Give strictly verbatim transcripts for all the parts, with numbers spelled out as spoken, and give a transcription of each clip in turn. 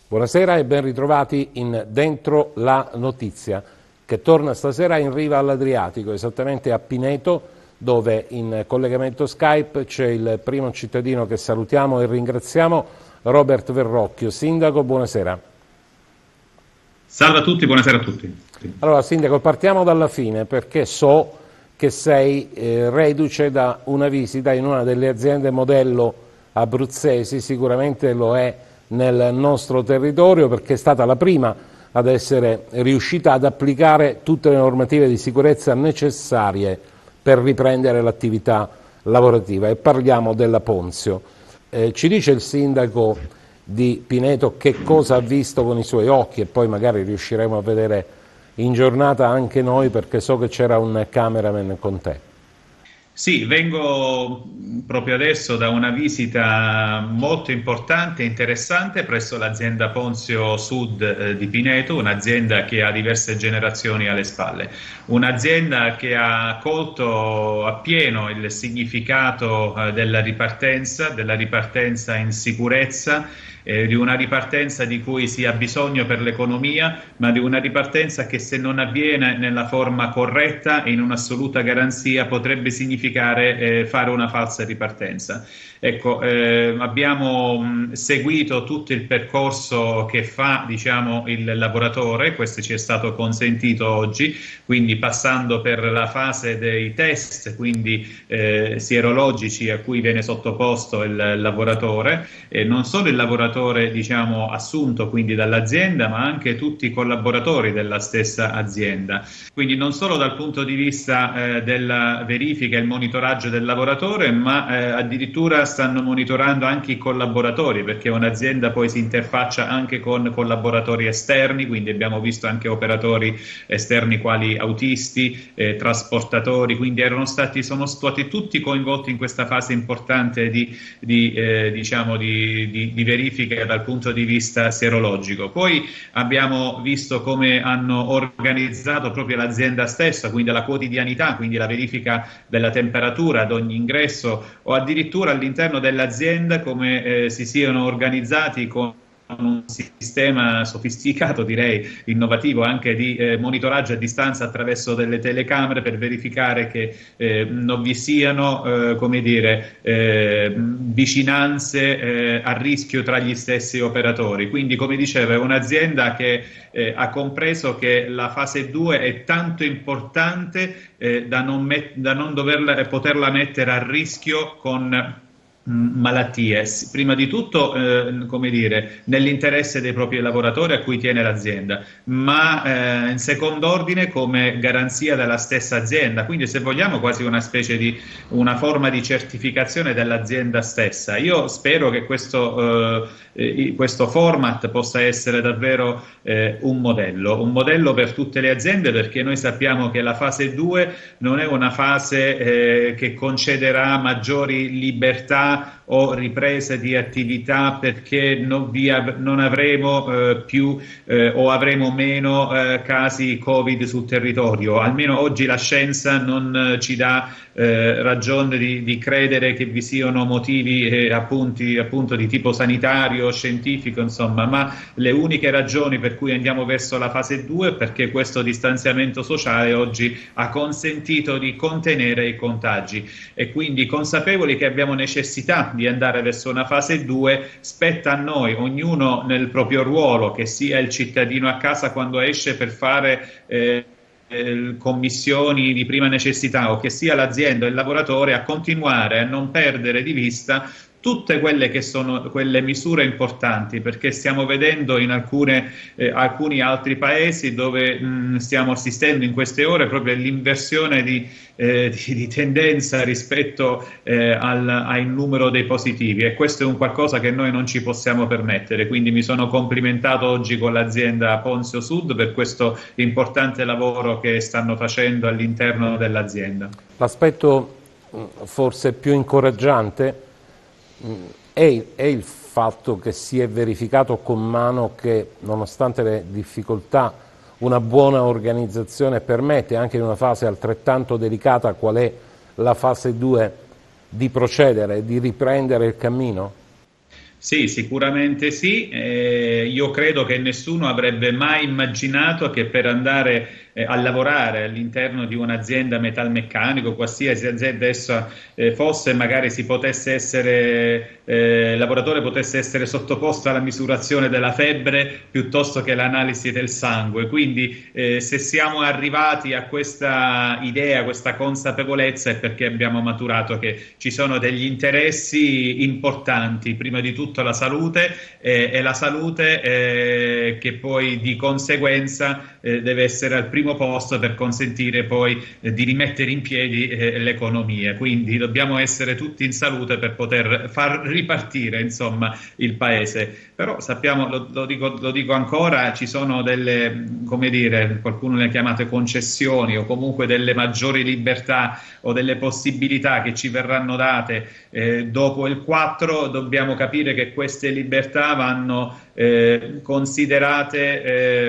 Buonasera e ben ritrovati in Dentro la Notizia, che torna stasera in riva all'Adriatico, esattamente a Pineto, dove in collegamento Skype c'è il primo cittadino che salutiamo e ringraziamo, Robert Verrocchio. Sindaco, buonasera. Salve a tutti, buonasera a tutti. Allora, Sindaco, partiamo dalla fine, perché so che sei eh, reduce da una visita in una delle aziende modello abruzzesi, sicuramente lo è nel nostro territorio perché è stata la prima ad essere riuscita ad applicare tutte le normative di sicurezza necessarie per riprendere l'attività lavorativa, e parliamo della Ponzio. Eh, ci dice il sindaco di Pineto che cosa ha visto con i suoi occhi, e poi magari riusciremo a vedere in giornata anche noi, perché so che c'era un cameraman con te. Sì, vengo proprio adesso da una visita molto importante e interessante presso l'azienda Ponzio Sud eh, di Pineto, un'azienda che ha diverse generazioni alle spalle, un'azienda che ha colto appieno il significato eh, della ripartenza, della ripartenza in sicurezza, eh, di una ripartenza di cui si ha bisogno per l'economia, ma di una ripartenza che, se non avviene nella forma corretta e in un'assoluta garanzia, potrebbe significare eh, fare una falsa ripartenza. Ecco, eh, abbiamo mh, seguito tutto il percorso che fa, diciamo, il lavoratore, questo ci è stato consentito oggi, quindi passando per la fase dei test, quindi eh, sierologici, a cui viene sottoposto il lavoratore, e non solo il lavoratore, diciamo, assunto quindi dall'azienda, ma anche tutti i collaboratori della stessa azienda. Quindi non solo dal punto di vista eh, della verifica e il monitoraggio del lavoratore, ma eh, addirittura stanno monitorando anche i collaboratori, perché un'azienda poi si interfaccia anche con collaboratori esterni, quindi abbiamo visto anche operatori esterni quali autisti, eh, trasportatori, quindi erano stati, sono stati tutti coinvolti in questa fase importante di, di, eh, diciamo di, di, di verifica dal punto di vista sierologico. Poi abbiamo visto come hanno organizzato proprio l'azienda stessa, quindi la quotidianità, quindi la verifica della temperatura ad ogni ingresso, o addirittura all'interno dell'azienda come eh, si siano organizzati con un sistema sofisticato, direi innovativo, anche di eh, monitoraggio a distanza attraverso delle telecamere, per verificare che eh, non vi siano eh, come dire, eh, vicinanze eh, a rischio tra gli stessi operatori. Quindi, come dicevo, è un'azienda che eh, ha compreso che la fase due è tanto importante eh, da non, da non doverla, poterla mettere a rischio con malattie, prima di tutto eh, come dire, nell'interesse dei propri lavoratori a cui tiene l'azienda, ma eh, in secondo ordine come garanzia della stessa azienda, quindi, se vogliamo, quasi una specie di una forma di certificazione dell'azienda stessa. Io spero che questo, eh, questo format possa essere davvero eh, un modello, un modello per tutte le aziende, perché noi sappiamo che la fase due non è una fase eh, che concederà maggiori libertà o riprese di attività, perché non, via, non avremo eh, più eh, o avremo meno eh, casi Covid sul territorio. Almeno oggi la scienza non eh, ci dà eh, ragione di, di credere che vi siano motivi eh, appunti, appunto di tipo sanitario, scientifico, insomma, ma le uniche ragioni per cui andiamo verso la fase due è perché questo distanziamento sociale oggi ha consentito di contenere i contagi, e quindi, consapevoli che abbiamo necessità di andare verso una fase due, spetta a noi, ognuno nel proprio ruolo, che sia il cittadino a casa quando esce per fare eh, commissioni di prima necessità, o che sia l'azienda e il lavoratore, a continuare a non perdere di vista tutte quelle che sono quelle misure importanti, perché stiamo vedendo in alcune, eh, alcuni altri paesi dove mh, stiamo assistendo in queste ore proprio all'inversione di, eh, di, di tendenza rispetto eh, al, al numero dei positivi, e questo è un qualcosa che noi non ci possiamo permettere. Quindi mi sono complimentato oggi con l'azienda Ponzio Sud per questo importante lavoro che stanno facendo all'interno dell'azienda. L'aspetto forse più incoraggiante È, è il fatto che si è verificato con mano che, nonostante le difficoltà, una buona organizzazione permette, anche in una fase altrettanto delicata qual è la fase due, di procedere, di riprendere il cammino? Sì, sicuramente sì. Eh, io credo che nessuno avrebbe mai immaginato che per andare eh, a lavorare all'interno di un'azienda metalmeccanico, qualsiasi azienda essa eh, fosse, magari si potesse essere, eh, il lavoratore potesse essere sottoposto alla misurazione della febbre piuttosto che l'analisi del sangue. Quindi eh, se siamo arrivati a questa idea, questa consapevolezza, è perché abbiamo maturato che ci sono degli interessi importanti, prima di tutto la salute, eh, e la salute eh, che poi di conseguenza eh, deve essere al primo posto per consentire poi eh, di rimettere in piedi eh, l'economia. Quindi dobbiamo essere tutti in salute per poter far ripartire, insomma, il paese. Però sappiamo, lo, lo, dico, lo dico ancora, ci sono delle, come dire, qualcuno le ha chiamate concessioni, o comunque delle maggiori libertà o delle possibilità che ci verranno date eh, dopo il quattro. Dobbiamo capire che queste libertà vanno eh, considerate eh,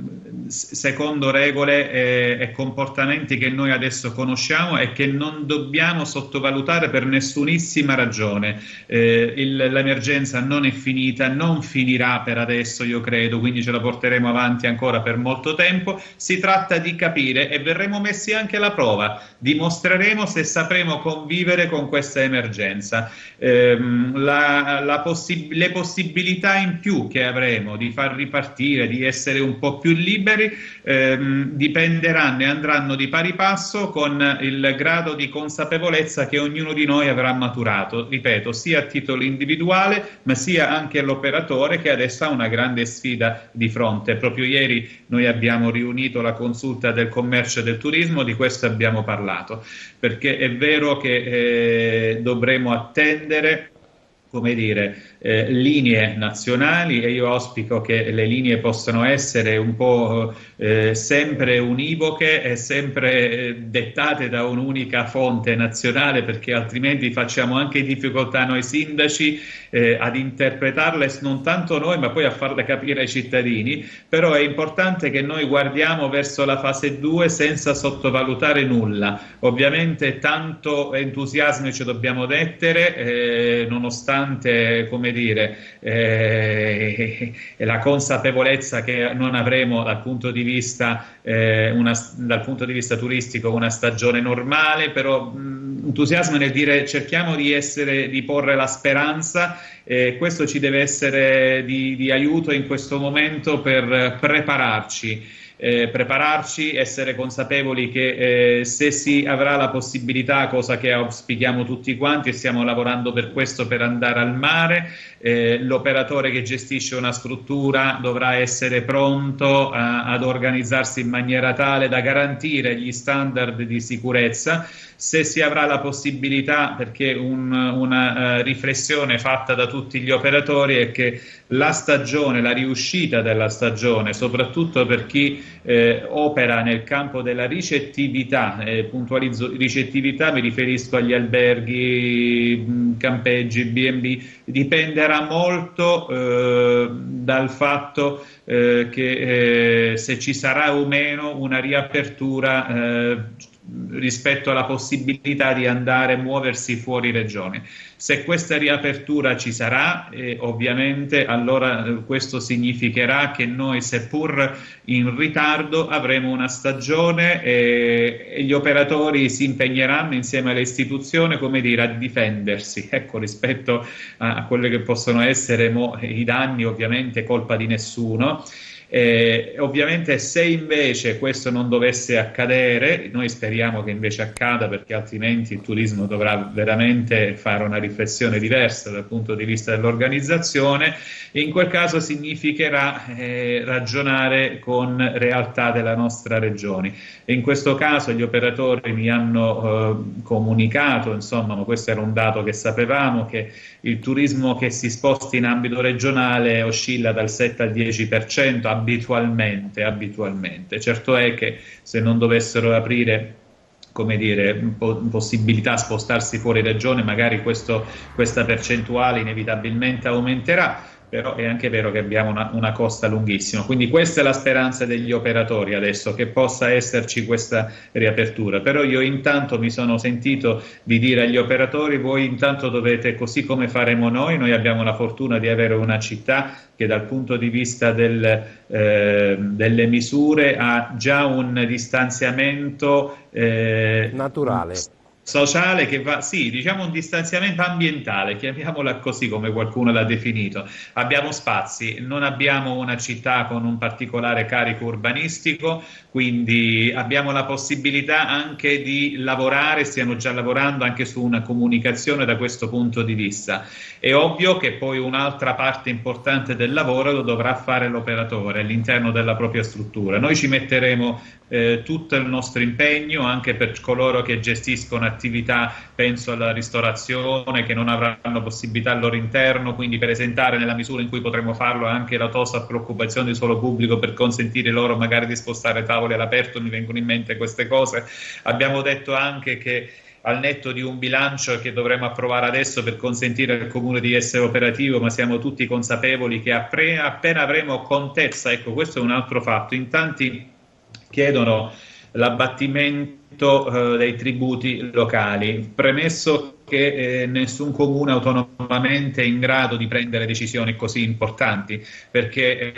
secondo regole eh, e comportamenti che noi adesso conosciamo e che non dobbiamo sottovalutare per nessunissima ragione. Eh, il, l'emergenza non è finita, non finirà per adesso, io credo, quindi ce la porteremo avanti ancora per molto tempo. Si tratta di capire, e verremo messi anche alla prova, dimostreremo se sapremo convivere con questa emergenza. Eh, la, la possi- le possibilità in più che avremo di far ripartire, di essere un po' più liberi, ehm, dipenderanno e andranno di pari passo con il grado di consapevolezza che ognuno di noi avrà maturato, ripeto, sia a titolo individuale ma sia anche l'operatore, che adesso ha una grande sfida di fronte. Proprio ieri noi abbiamo riunito la consulta del commercio e del turismo, di questo abbiamo parlato, perché è vero che eh, dovremo attendere, come dire, eh, linee nazionali, e io auspico che le linee possano essere un po' eh, sempre univoche e sempre eh, dettate da un'unica fonte nazionale, perché altrimenti facciamo anche difficoltà noi sindaci eh, ad interpretarle, non tanto noi ma poi a farle capire ai cittadini. Però è importante che noi guardiamo verso la fase due senza sottovalutare nulla. Ovviamente tanto entusiasmo ci dobbiamo mettere, eh, nonostante, come dire, eh, la consapevolezza che non avremo dal punto di vista, eh, una, dal punto di vista turistico una stagione normale, però mh, entusiasmo nel dire cerchiamo di essere, di porre la speranza, e questo ci deve essere di, di aiuto in questo momento per prepararci. Eh, prepararci, essere consapevoli che eh, se si avrà la possibilità, cosa che auspichiamo tutti quanti e stiamo lavorando per questo, per andare al mare, eh, l'operatore che gestisce una struttura dovrà essere pronto a, ad organizzarsi in maniera tale da garantire gli standard di sicurezza. Se si avrà la possibilità, perché un, una uh, riflessione fatta da tutti gli operatori è che la stagione, la riuscita della stagione, soprattutto per chi eh, opera nel campo della ricettività, eh, puntualizzo ricettività, mi riferisco agli alberghi, mh, campeggi, B and B, dipenderà molto eh, dal fatto eh, che eh, se ci sarà o meno una riapertura eh, rispetto alla possibilità di andare e muoversi fuori regione. Se questa riapertura ci sarà, eh, ovviamente allora eh, questo significherà che noi, seppur in ritardo, avremo una stagione eh, e gli operatori si impegneranno insieme alle istituzioni, come dire, a difendersi, ecco, rispetto a, a quelli che possono essere mo, i danni, ovviamente colpa di nessuno. Eh, ovviamente se invece questo non dovesse accadere, noi speriamo che invece accada, perché altrimenti il turismo dovrà veramente fare una riflessione diversa dal punto di vista dell'organizzazione. In quel caso significherà eh, ragionare con realtà della nostra regione. E in questo caso gli operatori mi hanno eh, comunicato, insomma, ma questo era un dato che sapevamo, che il turismo che si sposta in ambito regionale oscilla dal sette al dieci per cento abitualmente, abitualmente. Certo è che se non dovessero aprire, come dire, po- possibilità a spostarsi fuori regione, magari questo, questa percentuale inevitabilmente aumenterà, però è anche vero che abbiamo una, una costa lunghissima, quindi questa è la speranza degli operatori adesso, che possa esserci questa riapertura. Però io intanto mi sono sentito di dire agli operatori: voi intanto dovete, così come faremo noi, noi abbiamo la fortuna di avere una città che dal punto di vista del, eh, delle misure ha già un distanziamento eh, Naturale. sociale che va, sì, diciamo un distanziamento ambientale, chiamiamola così come qualcuno l'ha definito. Abbiamo spazi, non abbiamo una città con un particolare carico urbanistico, quindi abbiamo la possibilità anche di lavorare, stiamo già lavorando anche su una comunicazione da questo punto di vista. È ovvio che poi un'altra parte importante del lavoro lo dovrà fare l'operatore all'interno della propria struttura. Noi ci metteremo eh, tutto il nostro impegno anche per coloro che gestiscono attività, penso alla ristorazione, che non avranno possibilità al loro interno, quindi presentare, nella misura in cui potremo farlo, anche la tosta preoccupazione di suolo pubblico per consentire loro magari di spostare tavoli all'aperto. Mi vengono in mente queste cose. Abbiamo detto anche che al netto di un bilancio che dovremo approvare adesso per consentire al Comune di essere operativo, ma siamo tutti consapevoli che appena avremo contezza, ecco, questo è un altro fatto, in tanti chiedono l'abbattimento eh, dei tributi locali, premesso che eh, nessun comune autonomamente è in grado di prendere decisioni così importanti, perché eh,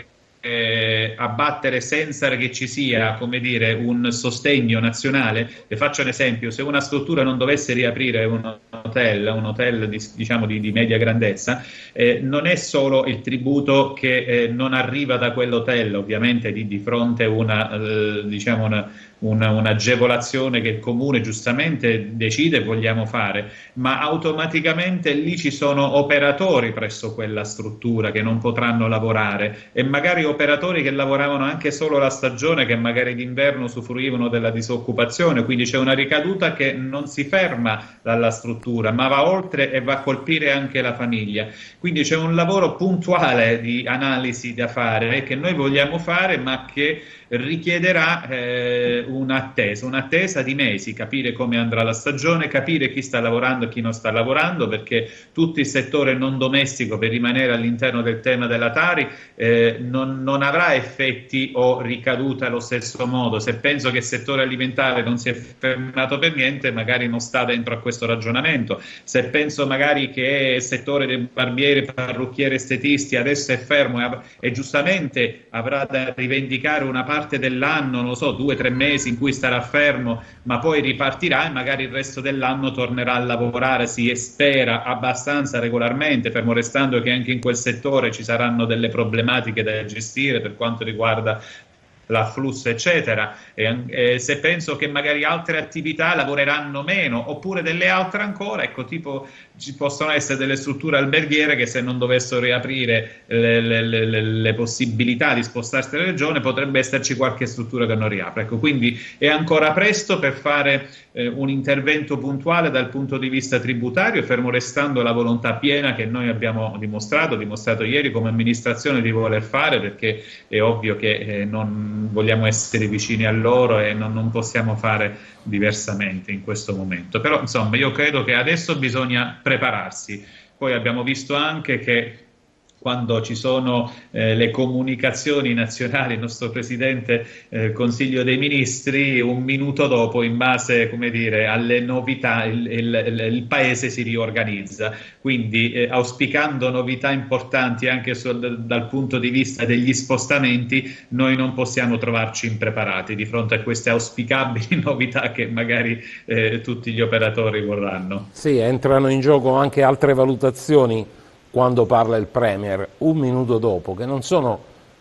Eh, abbattere senza che ci sia, come dire, un sostegno nazionale. Vi faccio un esempio: se una struttura non dovesse riaprire un hotel, un hotel di, diciamo di, di media grandezza, eh, non è solo il tributo che eh, non arriva da quell'hotel, ovviamente di, di fronte a una, eh, diciamo una, una, un'agevolazione che il comune giustamente decide vogliamo fare, ma automaticamente lì ci sono operatori presso quella struttura che non potranno lavorare, e magari operatori che lavoravano anche solo la stagione, che magari d'inverno usufruivano della disoccupazione, quindi c'è una ricaduta che non si ferma dalla struttura ma va oltre e va a colpire anche la famiglia. Quindi c'è un lavoro puntuale di analisi da fare, che noi vogliamo fare, ma che richiederà eh, un'attesa, un'attesa di mesi, capire come andrà la stagione, capire chi sta lavorando e chi non sta lavorando, perché tutto il settore non domestico, per rimanere all'interno del tema della Tari, eh, non, non avrà effetti o ricadute allo stesso modo. Se penso che il settore alimentare non si è fermato per niente, magari non sta dentro a questo ragionamento. Se penso magari che il settore dei barbieri, parrucchieri, estetisti adesso è fermo e, e giustamente avrà da rivendicare una parte parte dell'anno, non lo so, due o tre mesi in cui starà fermo, ma poi ripartirà e magari il resto dell'anno tornerà a lavorare, si spera, abbastanza regolarmente, fermo restando che anche in quel settore ci saranno delle problematiche da gestire per quanto riguarda l'afflusso eccetera, e, e se penso che magari altre attività lavoreranno meno, oppure delle altre ancora, ecco, tipo ci possono essere delle strutture alberghiere che, se non dovessero riaprire le, le, le, le possibilità di spostarsi in regione, potrebbe esserci qualche struttura che non riapre, ecco. Quindi è ancora presto per fare eh, un intervento puntuale dal punto di vista tributario, fermo restando la volontà piena che noi abbiamo dimostrato, dimostrato ieri come amministrazione di voler fare, perché è ovvio che eh, non vogliamo essere vicini a loro e non, non possiamo fare diversamente in questo momento. Però insomma io credo che adesso bisogna prepararsi. Poi abbiamo visto anche che quando ci sono eh, le comunicazioni nazionali, il nostro Presidente del eh, Consiglio dei Ministri, un minuto dopo, in base, come dire, alle novità, il, il, il Paese si riorganizza. Quindi eh, auspicando novità importanti anche sul, dal punto di vista degli spostamenti, noi non possiamo trovarci impreparati di fronte a queste auspicabili novità che magari eh, tutti gli operatori vorranno. Sì, entrano in gioco anche altre valutazioni quando parla il Premier un minuto dopo, che non sono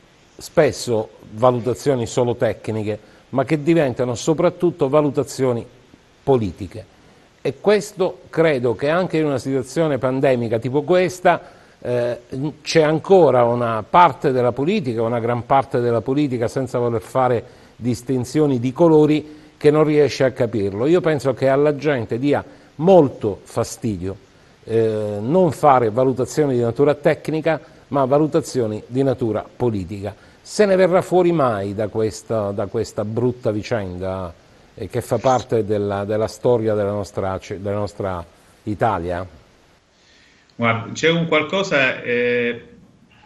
spesso valutazioni solo tecniche, ma che diventano soprattutto valutazioni politiche. E questo credo che anche in una situazione pandemica tipo questa eh, c'è ancora una parte della politica, una gran parte della politica, senza voler fare distinzioni di colori, che non riesce a capirlo. Io penso che alla gente dia molto fastidio Eh, non fare valutazioni di natura tecnica, ma valutazioni di natura politica. Se ne verrà fuori mai da questa, da questa brutta vicenda eh, che fa parte della, della storia della nostra, della nostra Italia? Guarda, c'è un qualcosa eh,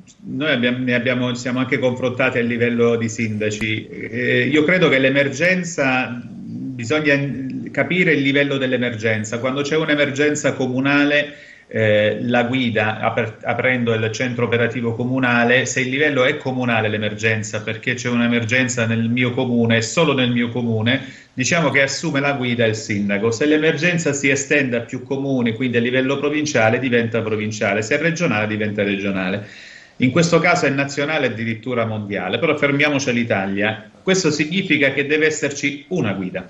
noi abbiamo, ne abbiamo, siamo anche confrontati a livello di sindaci. Eh, io credo che l'emergenza, bisogna capire il livello dell'emergenza. Quando c'è un'emergenza comunale, eh, la guida, apr aprendo il centro operativo comunale, se il livello è comunale l'emergenza, perché c'è un'emergenza nel mio comune e solo nel mio comune, diciamo che assume la guida il sindaco. Se l'emergenza si estende a più comuni, quindi a livello provinciale, diventa provinciale, se è regionale diventa regionale. In questo caso è nazionale, addirittura mondiale, però fermiamoci all'Italia. Questo significa che deve esserci una guida.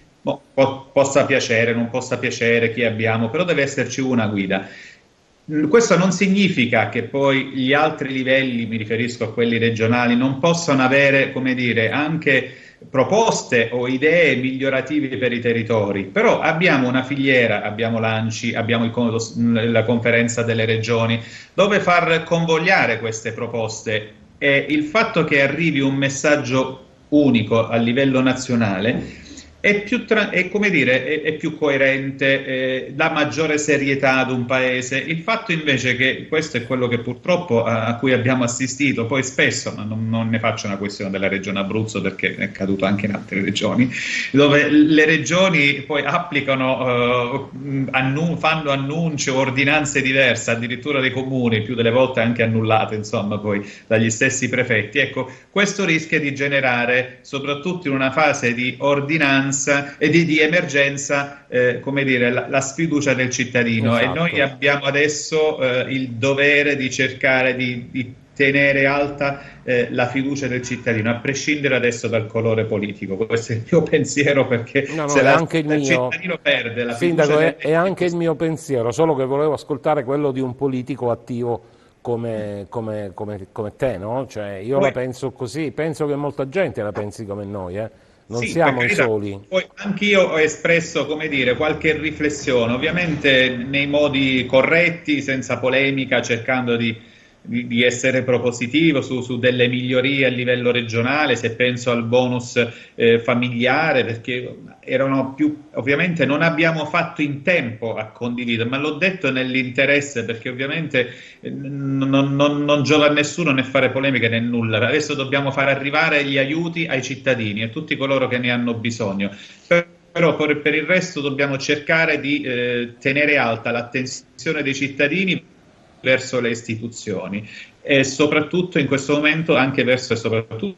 Po possa piacere, non possa piacere chi abbiamo, però deve esserci una guida. Questo non significa che poi gli altri livelli, mi riferisco a quelli regionali, non possano avere, come dire, anche proposte o idee migliorative per i territori, però abbiamo una filiera, abbiamo l'ANCI, abbiamo il, la conferenza delle regioni, dove far convogliare queste proposte, e il fatto che arrivi un messaggio unico a livello nazionale è più, è, come dire, è, è più coerente, eh, dà maggiore serietà ad un paese. Il fatto invece che questo è quello che purtroppo a, a cui abbiamo assistito poi spesso, ma non, non ne faccio una questione della regione Abruzzo perché è accaduto anche in altre regioni, dove le regioni poi applicano, eh, annu fanno annunci o ordinanze diverse, addirittura dei comuni, più delle volte anche annullate, insomma, poi dagli stessi prefetti. Ecco, questo rischia di generare, soprattutto in una fase di ordinanza e di, di emergenza, eh, come dire, la, la sfiducia del cittadino. Esatto. E noi abbiamo adesso eh, il dovere di cercare di, di tenere alta eh, la fiducia del cittadino, a prescindere adesso dal colore politico. Questo è il mio pensiero, perché no, no, se la, anche il, il mio... cittadino perde la Sindaco, fiducia è, è anche il mio pensiero, solo che volevo ascoltare quello di un politico attivo come, come, come, come te, no? Cioè, io Poi... la penso così, penso che molta gente la pensi come noi, eh? Non sì, siamo i soli. Poi anch'io ho espresso, come dire, qualche riflessione, ovviamente nei modi corretti, senza polemica, cercando di, di, di essere propositivo su, su delle migliorie a livello regionale. Se penso al bonus eh, familiare, perché erano più, ovviamente non abbiamo fatto in tempo a condividere, ma l'ho detto nell'interesse, perché ovviamente eh, non, non, non giova a nessuno né fare polemiche né nulla. Adesso dobbiamo far arrivare gli aiuti ai cittadini, a tutti coloro che ne hanno bisogno. Per, però per, per il resto dobbiamo cercare di eh, tenere alta l'attenzione dei cittadini verso le istituzioni, e soprattutto in questo momento anche verso e soprattutto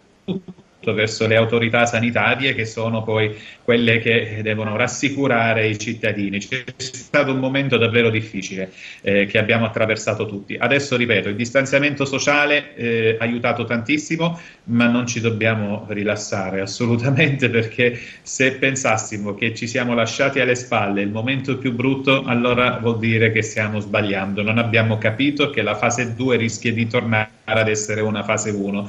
verso le autorità sanitarie, che sono poi quelle che devono rassicurare i cittadini. C'è stato un momento davvero difficile eh, che abbiamo attraversato tutti. Adesso, ripeto, il distanziamento sociale eh, ha aiutato tantissimo, ma non ci dobbiamo rilassare assolutamente, perché se pensassimo che ci siamo lasciati alle spalle il momento più brutto, allora vuol dire che stiamo sbagliando. Non abbiamo capito che la fase due rischia di tornare ad essere una fase uno.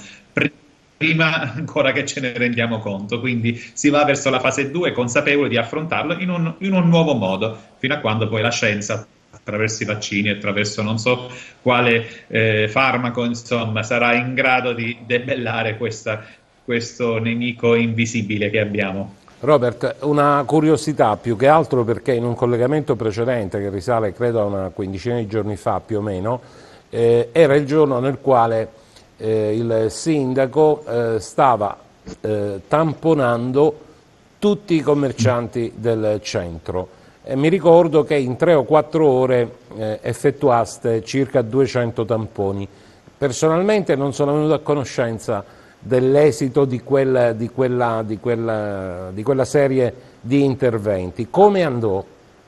Prima ancora che ce ne rendiamo conto, quindi si va verso la fase due consapevoli di affrontarlo in un, in un nuovo modo, fino a quando poi la scienza, attraverso i vaccini, attraverso non so quale eh, farmaco, insomma, sarà in grado di debellare questa, questo nemico invisibile che abbiamo. Robert, una curiosità più che altro, perché in un collegamento precedente, che risale credo a una quindicina di giorni fa più o meno, eh, era il giorno nel quale Eh, il sindaco eh, stava eh, tamponando tutti i commercianti del centro, e mi ricordo che in tre o quattro ore eh, effettuaste circa duecento tamponi. Personalmente non sono venuto a conoscenza dell'esito di quella, di, quella, di, quella, di quella serie di interventi. Come andò?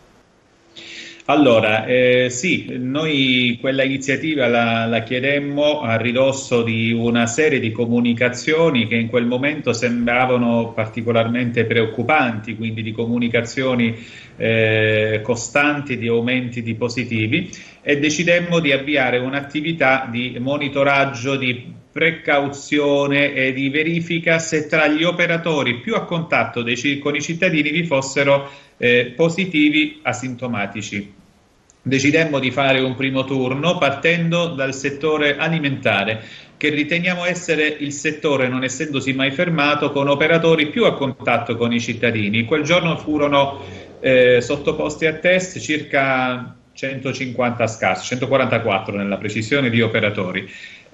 Allora, eh, sì, noi quella iniziativa la, la chiedemmo a ridosso di una serie di comunicazioni che in quel momento sembravano particolarmente preoccupanti, quindi di comunicazioni eh, costanti di aumenti di positivi, e decidemmo di avviare un'attività di monitoraggio, di precauzione e di verifica se tra gli operatori più a contatto dei, con i cittadini vi fossero eh, positivi asintomatici. Decidemmo di fare un primo turno partendo dal settore alimentare, che riteniamo essere il settore, non essendosi mai fermato, con operatori più a contatto con i cittadini. Quel giorno furono eh, sottoposti a test circa centocinquanta scarsi, centoquarantaquattro nella precisione, di operatori.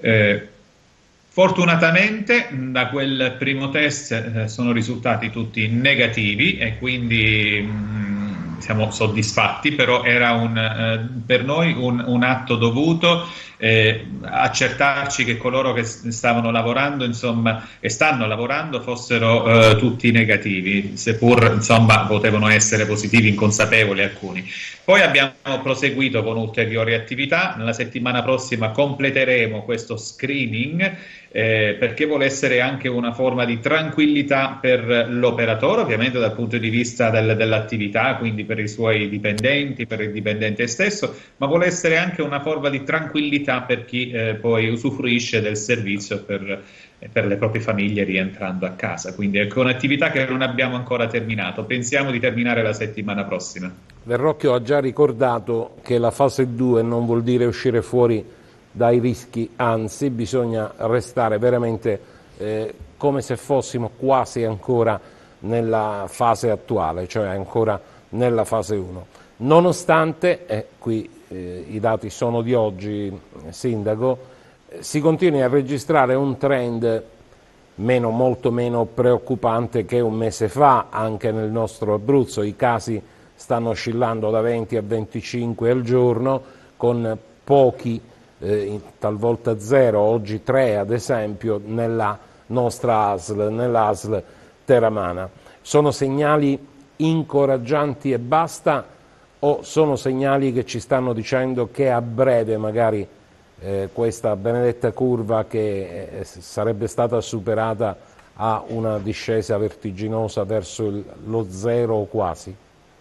Eh, Fortunatamente da quel primo test eh, sono risultati tutti negativi e quindi mh, siamo soddisfatti, però era un, eh, per noi un, un atto dovuto eh, accertarci che coloro che stavano lavorando, insomma, e stanno lavorando fossero eh, tutti negativi, seppur insomma potevano essere positivi inconsapevoli alcuni. Poi abbiamo proseguito con ulteriori attività. Nella settimana prossima completeremo questo screening eh, perché vuole essere anche una forma di tranquillità per l'operatore, ovviamente dal punto di vista del, dell'attività, quindi per i suoi dipendenti, per il dipendente stesso, ma vuole essere anche una forma di tranquillità per chi eh, poi usufruisce del servizio per, per le proprie famiglie rientrando a casa. Quindi è un'attività che non abbiamo ancora terminato, pensiamo di terminare la settimana prossima. Verrocchio ha già ricordato che la fase due non vuol dire uscire fuori dai rischi, anzi bisogna restare veramente eh, come se fossimo quasi ancora nella fase attuale, cioè ancora nella fase uno. Nonostante, eh, qui eh, i dati sono di oggi, Sindaco, eh, si continui a registrare un trend meno, molto meno preoccupante che un mese fa anche nel nostro Abruzzo. I casi stanno oscillando da venti a venticinque al giorno, con pochi, eh, talvolta zero, oggi tre ad esempio, nella nostra A S L, nell'A S L teramana. Sono segnali incoraggianti e basta, o sono segnali che ci stanno dicendo che a breve magari eh, questa benedetta curva che eh, sarebbe stata superata ha una discesa vertiginosa verso il, lo zero o quasi?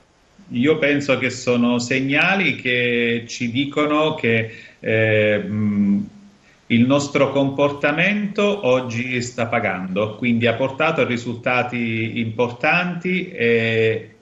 Io penso che sono segnali che ci dicono che eh, mh, il nostro comportamento oggi sta pagando, quindi ha portato a risultati importanti e,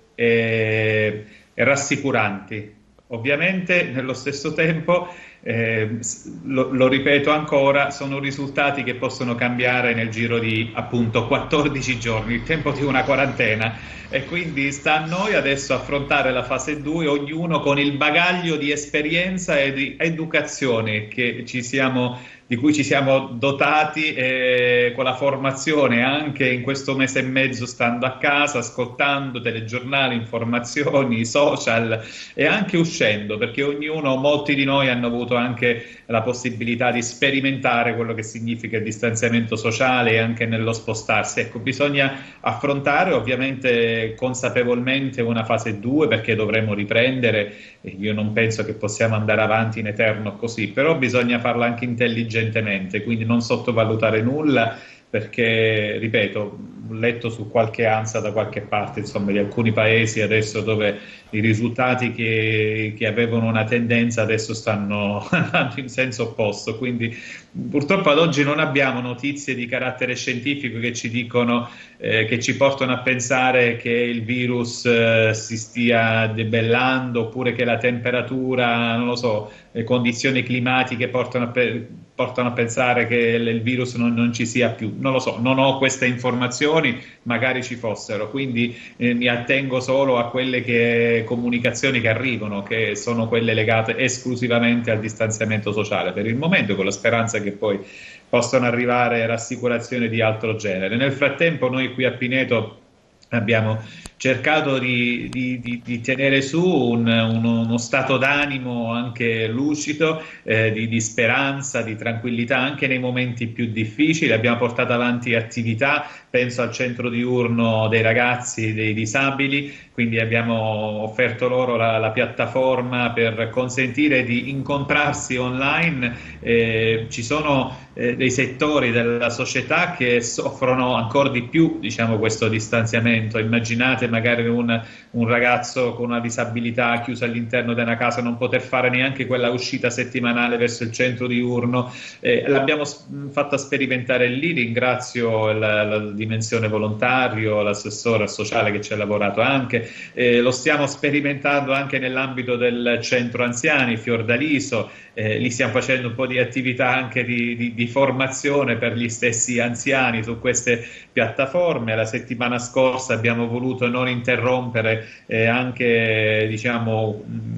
e, e rassicuranti. Ovviamente nello stesso tempo, eh, lo, lo ripeto ancora, sono risultati che possono cambiare nel giro di appunto quattordici giorni, il tempo di una quarantena, e quindi sta a noi adesso affrontare la fase due, ognuno con il bagaglio di esperienza e di educazione che ci siamo, di cui ci siamo dotati, eh, con la formazione anche in questo mese e mezzo stando a casa, ascoltando telegiornali, informazioni, social e anche uscendo, perché ognuno, molti di noi hanno avuto anche la possibilità di sperimentare quello che significa il distanziamento sociale e anche nello spostarsi. Ecco, bisogna affrontare ovviamente consapevolmente una fase due, perché dovremo riprendere. Io non penso che possiamo andare avanti in eterno così, però bisogna farla anche intelligentemente, quindi non sottovalutare nulla, perché, ripeto, ho letto su qualche ANSA da qualche parte, insomma, di alcuni paesi adesso dove i risultati che, che avevano una tendenza adesso stanno andando in senso opposto, quindi purtroppo ad oggi non abbiamo notizie di carattere scientifico che ci dicono, eh, che ci portano a pensare che il virus eh, si stia debellando, oppure che la temperatura, non lo so, le condizioni climatiche portano a, pe portano a pensare che il virus non, non ci sia più. Non lo so, non ho queste informazioni, magari ci fossero, quindi eh, mi attengo solo a quelle che, comunicazioni che arrivano, che sono quelle legate esclusivamente al distanziamento sociale per il momento, con la speranza che poi possano arrivare rassicurazioni di altro genere. Nel frattempo noi qui a Pineto abbiamo cercato di, di, di, di tenere su un, uno, uno stato d'animo anche lucido, eh, di, di speranza, di tranquillità anche nei momenti più difficili. Abbiamo portato avanti attività, penso al centro diurno dei ragazzi, dei disabili, quindi abbiamo offerto loro la, la piattaforma per consentire di incontrarsi online. Eh, ci sono eh, dei settori della società che soffrono ancora di più, diciamo, questo distanziamento. Immaginate magari un, un ragazzo con una disabilità chiuso all'interno di una casa, non poter fare neanche quella uscita settimanale verso il centro diurno. Eh, l'abbiamo fatta sperimentare lì, ringrazio la, la dimensione volontario, l'assessore sociale che ci ha lavorato anche, eh, lo stiamo sperimentando anche nell'ambito del centro anziani Fiordaliso, eh, lì stiamo facendo un po' di attività anche di, di, di formazione per gli stessi anziani su queste piattaforme. La settimana scorsa abbiamo voluto non interrompere eh, anche, diciamo, mh,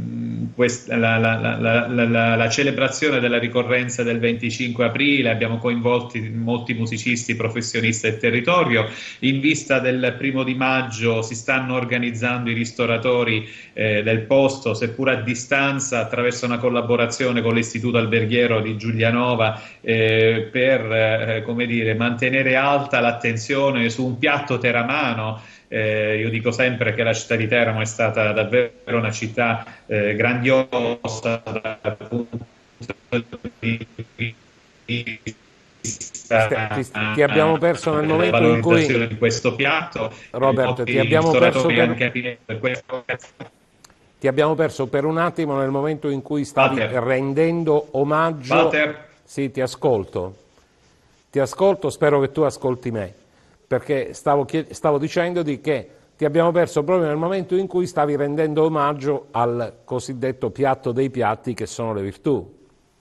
questa, la, la, la, la, la celebrazione della ricorrenza del venticinque aprile, abbiamo coinvolti molti musicisti, professionisti del territorio. In vista del primo di maggio si stanno organizzando i ristoratori eh, del posto, seppur a distanza, attraverso una collaborazione con l'Istituto Alberghiero di Giulianova, eh, per eh, come dire, mantenere alta l'attenzione su un piatto teramano. Eh, io dico sempre che la città di Teramo è stata davvero una città eh, grandiosa dal punto di vista ti, ti, ti abbiamo perso nel momento in cui di questo piatto. Robert, ti abbiamo perso per... per questo... ti abbiamo perso per un attimo nel momento in cui stavi Walter. rendendo omaggio. Walter. Sì, ti ascolto. Ti ascolto, spero che tu ascolti me, perché stavo, stavo dicendoti che ti abbiamo perso proprio nel momento in cui stavi rendendo omaggio al cosiddetto piatto dei piatti, che sono le virtù.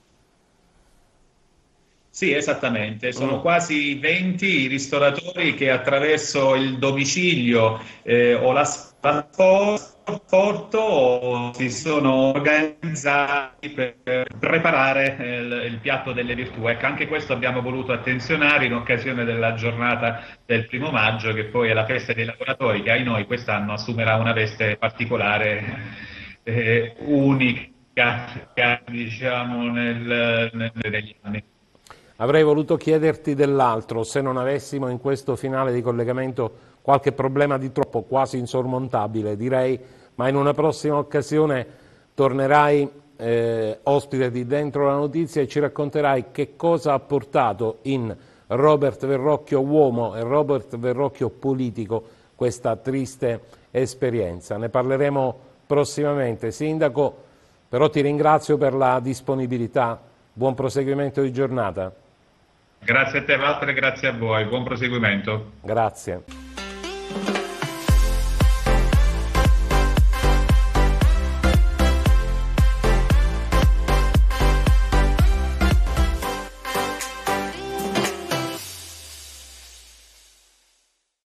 Sì, esattamente, sono mm. quasi venti i ristoratori che attraverso il domicilio eh, o l'asporto si sono organizzati per preparare il, il piatto delle virtù. Ecco, anche questo abbiamo voluto attenzionare in occasione della giornata del primo maggio, che poi è la festa dei lavoratori, che ai noi quest'anno assumerà una veste particolare, eh, unica, diciamo, nel, nel, negli anni. Avrei voluto chiederti dell'altro, se non avessimo in questo finale di collegamento qualche problema di troppo quasi insormontabile, direi, ma in una prossima occasione tornerai eh, ospite di Dentro la Notizia e ci racconterai che cosa ha portato in Robert Verrocchio uomo e Robert Verrocchio politico questa triste esperienza. Ne parleremo prossimamente. Sindaco, però ti ringrazio per la disponibilità, buon proseguimento di giornata. Grazie a te Walter e grazie a voi, buon proseguimento. Grazie.